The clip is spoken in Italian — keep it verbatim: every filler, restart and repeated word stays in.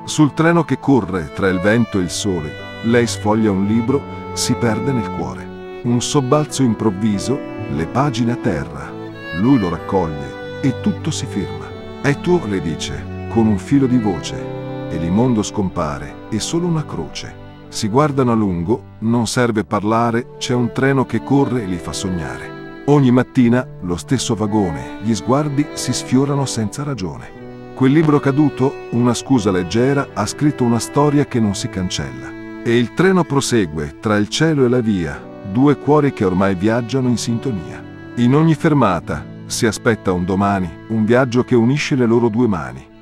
Sul treno che corre tra il vento e il sole, lei sfoglia un libro, si perde nel cuore. Un sobbalzo improvviso, le pagine a terra. Lui lo raccoglie e tutto si ferma. È tuo, le dice, con un filo di voce. E il mondo scompare, è solo una croce. Si guardano a lungo, non serve parlare, c'è un treno che corre e li fa sognare. Ogni mattina, lo stesso vagone, gli sguardi si sfiorano senza ragione. Quel libro caduto, una scusa leggera, ha scritto una storia che non si cancella. E il treno prosegue tra il cielo e la via, due cuori che ormai viaggiano in sintonia. In ogni fermata si aspetta un domani, un viaggio che unisce le loro due mani.